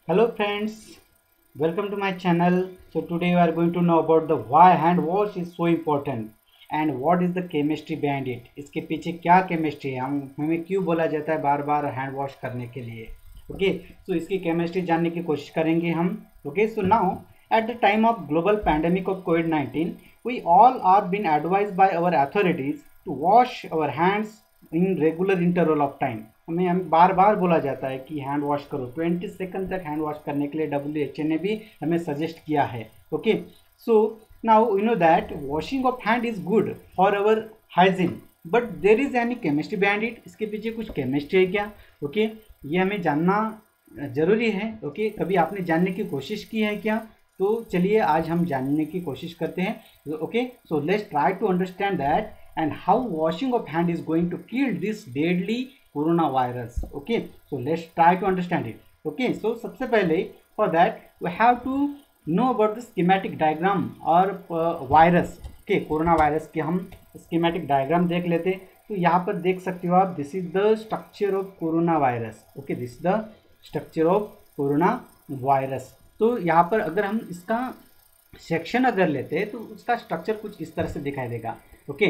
Hello friends, welcome to my channel. So today we are going to know about the why hand wash is so important and what is the chemistry behind it. इसके पीछे क्या chemistry है, हमें क्यों बोला जाता है बार बार hand wash करने के लिए. ओके, सो इसकी केमिस्ट्री जानने की कोशिश करेंगे हम. Okay, so now at the time of global pandemic of COVID-19, we all are being advised by our authorities to wash our hands in regular interval of time. हमें बार बार बोला जाता है कि हैंड वॉश करो. 20 सेकंड तक hand wash करने के लिए WHO ने भी हमें सजेस्ट किया है. Okay, so now you know that washing of hand is good for our hygiene, but there is any chemistry behind it. इसके पीछे कुछ केमिस्ट्री है क्या? ओके, ये हमें जानना जरूरी है. ओके, कभी आपने जानने की कोशिश की है क्या? तो चलिए आज हम जानने की कोशिश करते हैं. Okay, so let's try to understand that and how washing of hand is going to kill this deadly coronavirus. Okay, so let's try to understand it. Okay, so सबसे पहले for that we have to know about the schematic diagram और virus. Okay, corona virus के हम schematic diagram देख लेते. तो यहाँ पर देख सकते हो आप, this is the structure of corona virus. Okay, this is the structure of corona virus. तो यहाँ पर अगर हम इसका सेक्शन अगर लेते हैं तो उसका स्ट्रक्चर कुछ इस तरह से दिखाई देगा. ओके,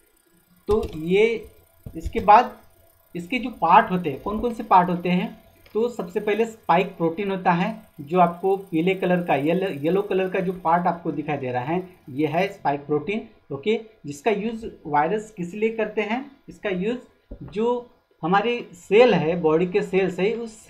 तो ये इसके बाद इसके जो पार्ट होते हैं, कौन कौन से पार्ट होते हैं? तो सबसे पहले स्पाइक प्रोटीन होता है, जो आपको पीले कलर का येलो कलर का जो पार्ट आपको दिखाई दे रहा है, ये है स्पाइक प्रोटीन. ओके, जिसका यूज वायरस किस लिए करते हैं? इसका यूज जो हमारे सेल है, बॉडी के सेल्स है, उस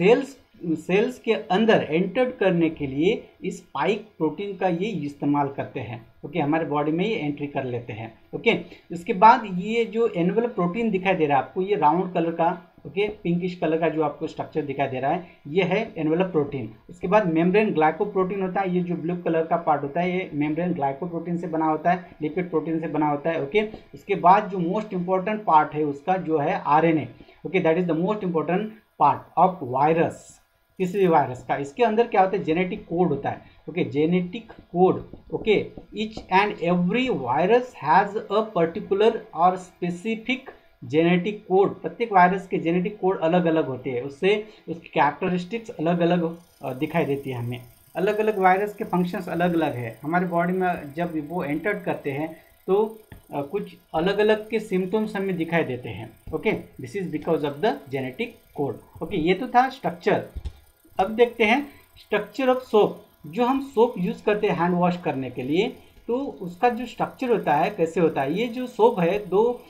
सेल्स के अंदर एंटर करने के लिए इस स्पाइक प्रोटीन का ये इस्तेमाल करते हैं. ओके, हमारे बॉडी में ये एंट्री कर लेते हैं. ओके, इसके बाद ये जो एनवेलप प्रोटीन दिखाई दे रहा है आपको, ये राउंड कलर का, ओके, पिंकिश कलर का जो आपको स्ट्रक्चर दिखाई दे रहा है, ये है एनवेलप प्रोटीन. उसके बाद मेम्ब्रेन ग्लाइकोप्रोटीन होता है, ये जो ब्लू कलर का पार्ट होता है, ये मेम्ब्रेन ग्लाइकोप्रोटीन से बना होता है, लिपिड प्रोटीन से बना होता है. ओके, उसके बाद जो मोस्ट इंपॉर्टेंट पार्ट है उसका जो है RNA. Okay, that is the most important part of virus, किसी भी वायरस का. इसके अंदर क्या होता है? जेनेटिक कोड होता है. Okay, genetic code. Okay, each and every virus has a particular और स्पेसिफिक जेनेटिक कोड. प्रत्येक वायरस के जेनेटिक कोड अलग अलग होते हैं, उससे उसकी कैरेक्टरिस्टिक्स अलग अलग दिखाई देती है हमें. अलग अलग वायरस के फंक्शंस अलग अलग है. हमारे बॉडी में जब वो एंटर करते हैं तो कुछ अलग अलग के सिम्टम्स हमें दिखाई देते हैं. Okay, this is because of the genetic code. Okay, ये तो था स्ट्रक्चर. अब देखते हैं स्ट्रक्चर ऑफ सोप. जो हम सोप यूज़ करते हैं हैंड वॉश करने के लिए, तो उसका जो स्ट्रक्चर होता है कैसे होता है? ये जो सोप है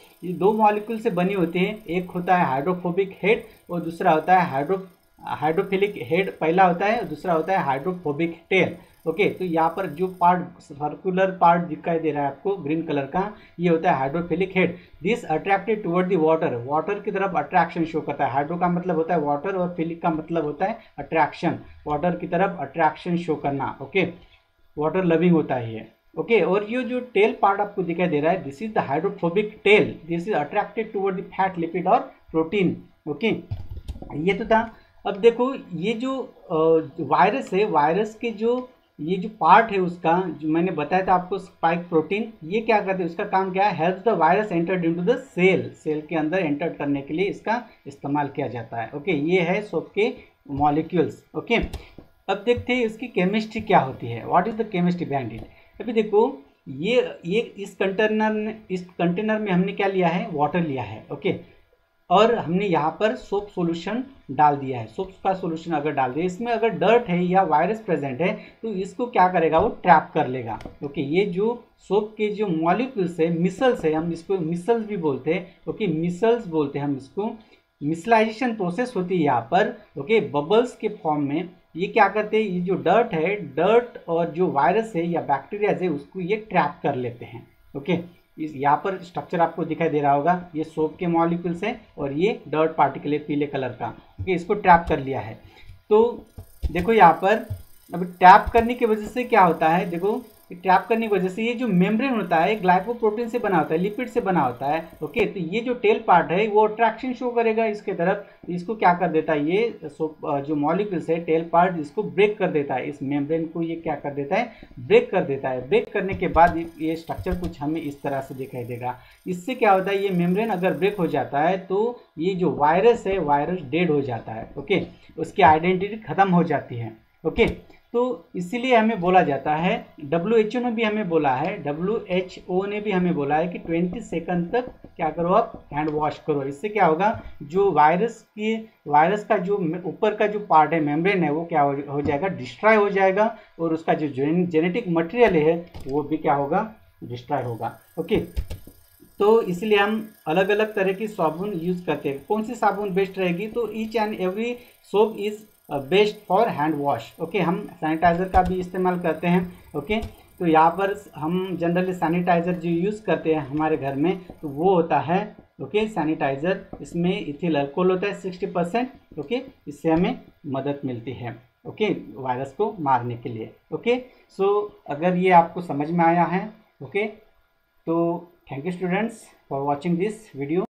दो मॉलिक्यूल से बनी होती है. एक होता है हाइड्रोफोबिक हेड और दूसरा होता है हाइड्रोफिलिक हेड. पहला होता है और दूसरा होता है हाइड्रोफोबिक टेल. ओके, तो यहाँ पर जो पार्ट सर्कुलर पार्ट दिखाई दे रहा है आपको ग्रीन कलर का, ये होता है hydrophilic head. This attracted toward the water. Water की तरफ अट्रैक्शन शो करता है. हाइड्रो का मतलब होता है वाटर और फिलिक का मतलब होता है अट्रैक्शन. वाटर की तरफ अट्रैक्शन शो करना. ओके, वाटर लविंग होता है ये. ओके, और ये जो टेल पार्ट आपको दिखाई दे रहा है, this is the hydrophobic tail. This is attracted toward the fat, lipid और प्रोटीन. ओके, ये तो था. अब देखो ये जो वायरस है, वायरस के जो ये जो पार्ट है उसका, जो मैंने बताया था आपको, स्पाइक प्रोटीन, ये क्या करते हैं? उसका काम क्या है? Help the virus enter into the cell. Cell के अंदर एंटर करने के लिए इसका इस्तेमाल किया जाता है. ओके, ये है सोप के मॉलिक्यूल्स. ओके, अब देखते हैं इसकी केमिस्ट्री क्या होती है. What is the chemistry behind it? अभी देखो ये इस कंटेनर में हमने क्या लिया है? वाटर लिया है. ओके, और हमने यहाँ पर सोप सॉल्यूशन डाल दिया है. सोप का सॉल्यूशन अगर डाल दिया, इसमें अगर डर्ट है या वायरस प्रेजेंट है तो इसको क्या करेगा? वो ट्रैप कर लेगा. ओके, ये जो सोप के जो मॉलिक्यूल्स है, मिसल्स है, हम इसको मिसल्स भी बोलते हैं. ओके, मिसल्स बोलते हैं हम इसको. मिसलाइजेशन प्रोसेस होती है यहाँ पर. ओके, बबल्स के फॉर्म में ये क्या करते हैं? ये जो डर्ट और जो वायरस है या बैक्टीरिया है उसको ये ट्रैप कर लेते हैं. ओके, इस यहाँ पर स्ट्रक्चर आपको दिखाई दे रहा होगा, ये सोप के मॉलिक्यूल्स हैं और ये डर्ट पार्टिकल है पीले कलर का. ओके, इसको ट्रैप कर लिया है. तो देखो यहाँ पर अब ट्रैप करने की वजह से क्या होता है? देखो ट्रैप करने की वजह से ये जो मेम्ब्रेन होता है ग्लाइकोप्रोटीन से बना होता है, लिपिड से बना होता है। ओके, तो ये जो टेल पार्ट है वो अट्रैक्शन शो करेगा इसके तरफ, इसको क्या कर देता है, ये जो मॉलिक्यूल्स है टेल पार्ट इसको ब्रेक कर देता है, इस मेम्ब्रेन को ये क्या कर देता है, ब्रेक कर देता है। ब्रेक करने के बाद ये स्ट्रक्चर कुछ हमें इस तरह से दिखाई देगा। इससे क्या होता है, ये मेम्ब्रेन अगर ब्रेक हो जाता है तो ये जो वायरस है वायरस डेड हो जाता है। ओके, उसकी आइडेंटिटी खत्म हो जाती है। ओके, तो इसीलिए हमें बोला जाता है, WHO ने भी हमें बोला है, WHO ने भी हमें बोला है कि 20 सेकंड तक क्या करो, आप हैंड वॉश करो। इससे क्या होगा, जो वायरस का जो ऊपर का जो पार्ट है मेम्ब्रेन है वो क्या हो जाएगा, डिस्ट्रॉय हो जाएगा, और उसका जो जेनेटिक मटेरियल है वो भी क्या होगा, डिस्ट्रॉय होगा। ओके, तो इसलिए हम अलग अलग तरह की साबुन यूज़ करते हैं। कौन सी साबुन बेस्ट रहेगी, तो each and every soap is best for hand wash. Okay, हम सैनिटाइज़र का भी इस्तेमाल करते हैं। ओके, तो यहाँ पर हम जनरली सैनिटाइज़र जो यूज़ करते हैं हमारे घर में, तो वो होता है ओके सैनिटाइज़र, इसमें इथिल अल्कोहल होता है 60%। ओके, इससे हमें मदद मिलती है ओके वायरस को मारने के लिए। ओके, सो अगर ये आपको समझ में आया है, ओके, तो thank you students for watching this video.